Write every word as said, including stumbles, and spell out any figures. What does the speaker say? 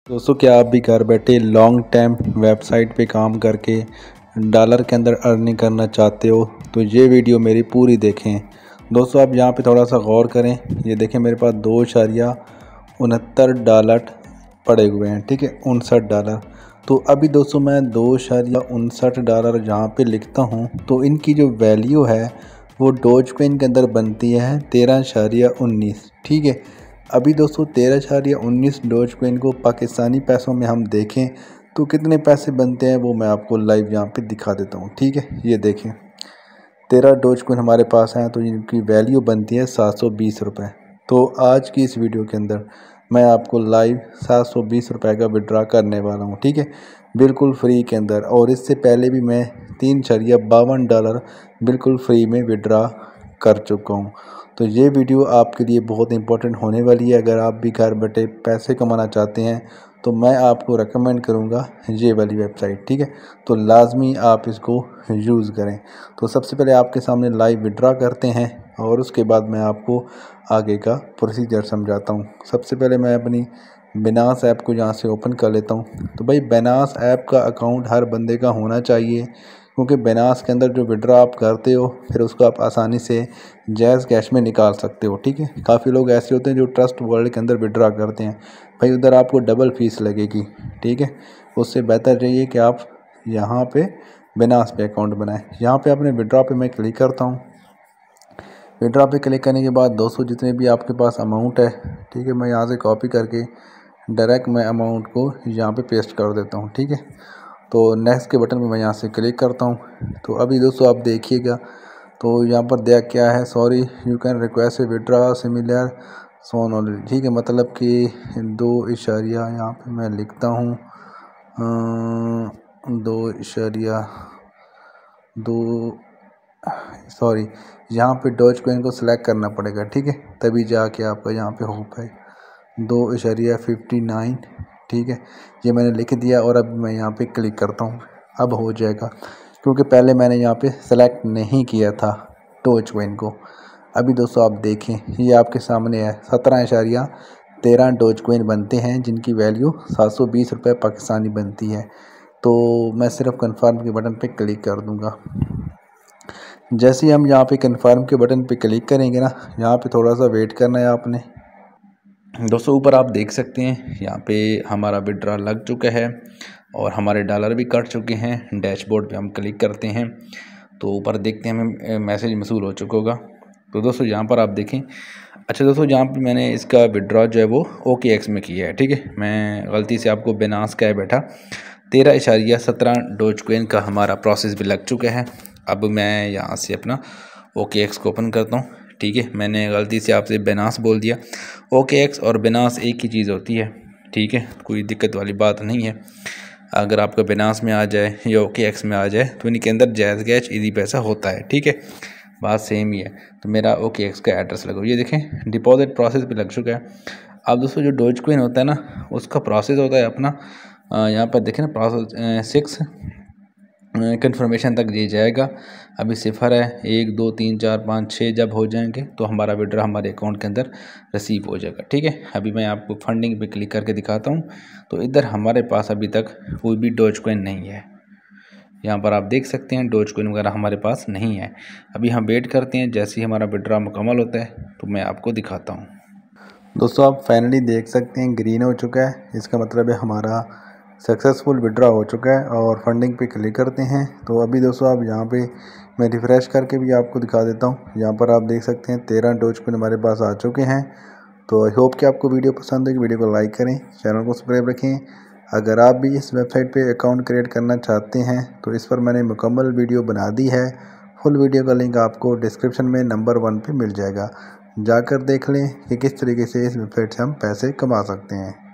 दोस्तों, क्या आप भी घर बैठे लॉन्ग टाइम वेबसाइट पे काम करके डॉलर के अंदर अर्निंग करना चाहते हो? तो ये वीडियो मेरी पूरी देखें। दोस्तों, आप यहाँ पे थोड़ा सा गौर करें। ये देखें, मेरे पास दो इशारिया उनहत्तर डॉलर पड़े हुए हैं। ठीक है, उनसठ डॉलर। तो अभी दोस्तों मैं दो इशारिया उनसठ डॉलर जहाँ पे लिखता हूँ तो इनकी जो वैल्यू है वो डोज कॉइन के अंदर बनती है तेरह इशारिया उन्नीस। ठीक है, अभी दोस्तों तेरह इशारिया उन्नीस डोज कॉइन को पाकिस्तानी पैसों में हम देखें तो कितने पैसे बनते हैं वो मैं आपको लाइव यहाँ पे दिखा देता हूँ। ठीक है, ये देखें, तेरह डोज कॉइन हमारे पास हैं तो इनकी वैल्यू बनती है सात सौ बीस रुपये। तो आज की इस वीडियो के अंदर मैं आपको लाइव सात सौ बीस रुपये का विड्रा करने वाला हूँ। ठीक है, बिल्कुल फ्री के अंदर। और इससे पहले भी मैं तीन इशारिया बावन डॉलर बिल्कुल फ्री में विड्रा कर चुका हूँ। तो ये वीडियो आपके लिए बहुत इंपॉर्टेंट होने वाली है। अगर आप भी घर बैठे पैसे कमाना चाहते हैं तो मैं आपको रेकमेंड करूँगा ये वाली वेबसाइट। ठीक है, तो लाजमी आप इसको यूज़ करें। तो सबसे पहले आपके सामने लाइव विड्रा करते हैं और उसके बाद मैं आपको आगे का प्रोसीजर समझाता हूँ। सबसे पहले मैं अपनी बिनास ऐप को यहाँ से ओपन कर लेता हूँ। तो भाई बिनास ऐप का अकाउंट हर बंदे का होना चाहिए, क्योंकि बिनास के अंदर जो विड्रा आप करते हो फिर उसको आप आसानी से जैज़ कैश में निकाल सकते हो। ठीक है, काफ़ी लोग ऐसे होते हैं जो ट्रस्ट वर्ल्ड के अंदर विड्रा करते हैं, भाई उधर आपको डबल फीस लगेगी। ठीक है, उससे बेहतर यही है कि आप यहाँ पे बिनास पे अकाउंट बनाएं। यहाँ पे अपने विड्रा पे मैं क्लिक करता हूँ। विड्रा पे क्लिक करने के बाद दोस्तों जितने भी आपके पास अमाउंट है, ठीक है, मैं यहाँ से कॉपी करके डायरेक्ट मैं अमाउंट को यहाँ पे पेस्ट कर देता हूँ। ठीक है, तो नेक्स्ट के बटन पे मैं यहाँ से क्लिक करता हूँ। तो अभी दोस्तों आप देखिएगा, तो यहाँ पर दिया क्या है, sorry you can request a withdraw similar son already. ठीक है, मतलब कि दो इशारिया यहाँ पे मैं लिखता हूँ, दो इशारिया दो सॉरी यहाँ पे डॉज कॉइन को सिलेक्ट करना पड़ेगा। ठीक है, तभी जाके आपका यहाँ पे हो पाए दो इशारिया फिफ्टी नाइन। ठीक है, ये मैंने लिख दिया और अब मैं यहाँ पे क्लिक करता हूँ। अब हो जाएगा, क्योंकि पहले मैंने यहाँ पे सेलेक्ट नहीं किया था डॉज कॉइन को। अभी दोस्तों आप देखें, ये आपके सामने है, सत्रह इशारिया तेरह डॉज कॉइन बनते हैं जिनकी वैल्यू सात सौ बीस रुपये पाकिस्तानी बनती है। तो मैं सिर्फ कन्फर्म के बटन पे क्लिक कर दूँगा। जैसे ही हम यहाँ पे कन्फर्म के बटन पे क्लिक करेंगे ना, यहाँ पे थोड़ा सा वेट करना है आपने। दोस्तों ऊपर आप देख सकते हैं यहाँ पे हमारा विड्रा लग चुका है और हमारे डॉलर भी कट चुके हैं। डैशबोर्ड पे हम क्लिक करते हैं तो ऊपर देखते हैं हमें मैसेज मसूल हो चुका होगा। तो दोस्तों यहाँ पर आप देखें, अच्छा दोस्तों यहाँ पे मैंने इसका विड्रॉ जो है वो ओके एक्स में किया है। ठीक है, मैं गलती से आपको बिनास का है बैठा। तेरह इशारिया सत्रह डोज कॉइन का हमारा प्रोसेस भी लग चुका है। अब मैं यहाँ से अपना ओके एक्स को ओपन करता हूँ। ठीक है, मैंने गलती से आपसे बिनास बोल दिया। ओके एक्स और बिनास एक ही चीज़ होती है। ठीक है, कोई दिक्कत वाली बात नहीं है। अगर आपका बिनास में आ जाए या ओके एक्स में आ जाए तो इनके अंदर जैज़ कैश इजी पैसा होता है। ठीक है, बात सेम ही है। तो मेरा ओके एक्स का एड्रेस लगाओ, ये देखें डिपॉजिट प्रोसेस भी लग चुका है। अब दोस्तों जो डोज कॉइन होता है ना, उसका प्रोसेस होता है अपना, यहाँ पर देखें ना, प्रोसेस सिक्स कन्फर्मेशन तक ये जाएगा। अभी सिफर है, एक दो तीन चार पाँच छः जब हो जाएंगे तो हमारा विड्रा हमारे अकाउंट के अंदर रिसीव हो जाएगा। ठीक है, अभी मैं आपको फंडिंग पे क्लिक करके दिखाता हूँ। तो इधर हमारे पास अभी तक कोई भी डोज कॉइन नहीं है। यहाँ पर आप देख सकते हैं डोज कॉइन वगैरह हमारे पास नहीं है। अभी हम वेट करते हैं, जैसे ही हमारा विड्रा मुकम्मल होता है तो मैं आपको दिखाता हूँ। दोस्तों आप फाइनली देख सकते हैं ग्रीन हो चुका है, इसका मतलब है हमारा सक्सेसफुल विड्रा हो चुका है। और फंडिंग पे क्लिक करते हैं तो अभी दोस्तों आप यहाँ पे मैं रिफ़्रेश करके भी आपको दिखा देता हूँ। यहाँ पर आप देख सकते हैं तेरह डोज कॉइन हमारे पास आ चुके हैं। तो आई होप कि आपको वीडियो पसंद है, कि वीडियो को लाइक करें, चैनल को सब्सक्राइब रखें। अगर आप भी इस वेबसाइट पे अकाउंट क्रिएट करना चाहते हैं तो इस पर मैंने मुकम्मल वीडियो बना दी है। फुल वीडियो का लिंक आपको डिस्क्रिप्शन में नंबर वन पे मिल जाएगा, जाकर देख लें कि किस तरीके से इस वेबसाइट से हम पैसे कमा सकते हैं।